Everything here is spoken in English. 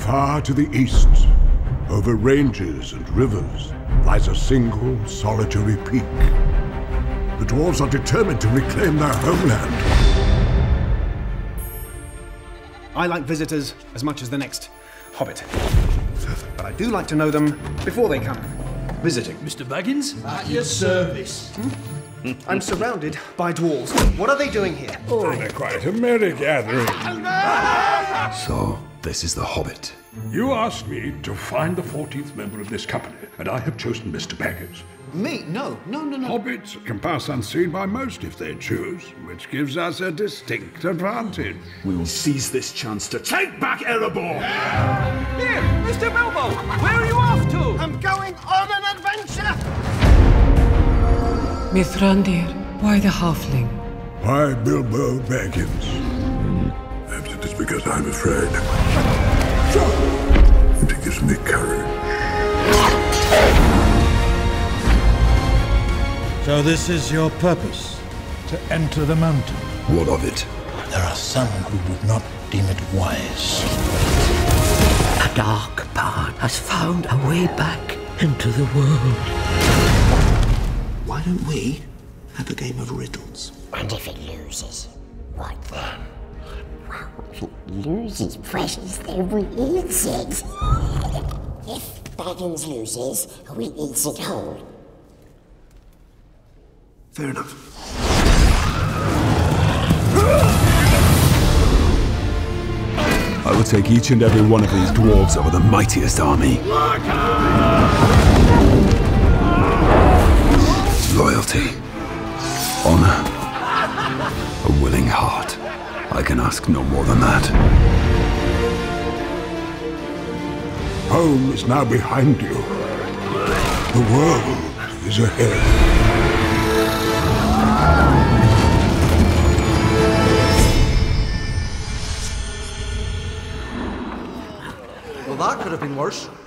Far to the east, over ranges and rivers, lies a single, solitary peak. The dwarves are determined to reclaim their homeland. I like visitors as much as the next hobbit. But I do like to know them before they come visiting. Mr. Baggins? At your service. I'm surrounded by dwarves. What are they doing here? Oh, they're quite a merry gathering. So, this is the Hobbit. You asked me to find the 14th member of this company, and I have chosen Mr. Baggins. Me? No. Hobbits can pass unseen by most if they choose, which gives us a distinct advantage. We will seize this chance to take back Erebor! Here, Mr. Bilbo! Where are you off to? I'm going on an adventure! Mithrandir, why the halfling? Why Bilbo Baggins? Perhaps it is because I'm afraid. And it gives me courage. So this is your purpose, to enter the mountain? What of it? There are some who would not deem it wise. A dark part has found a way back into the world. Why don't we have a game of riddles? And if it loses, what then? Well, if it loses precious, then we eat it. If Baggins loses, we eat it whole. Fair enough. I will take each and every one of these dwarves over the mightiest army. Loyalty, honor, a willing heart. I can ask no more than that. Home is now behind you. The world is ahead. Well, that could have been worse.